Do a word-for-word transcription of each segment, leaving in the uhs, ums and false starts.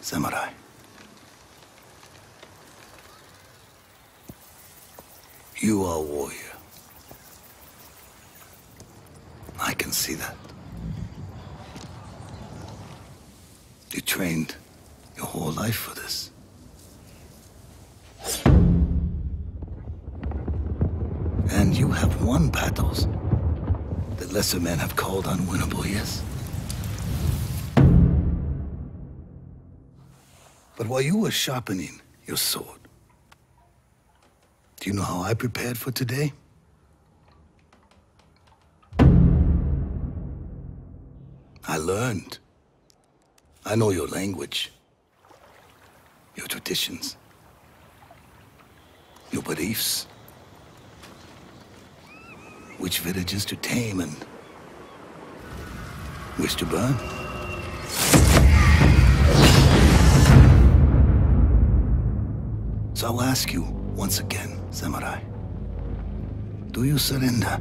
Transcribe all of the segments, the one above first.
samurai. You are a warrior. I can see that. You trained your whole life for this. And you have won battles that lesser men have called unwinnable, yes? But while you were sharpening your sword, do you know how I prepared for today? I learned. I know your language, your traditions, your beliefs, which villages to tame and which to burn. So I'll ask you once again, samurai, do you surrender?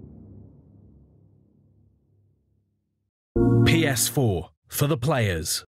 P S four for the players.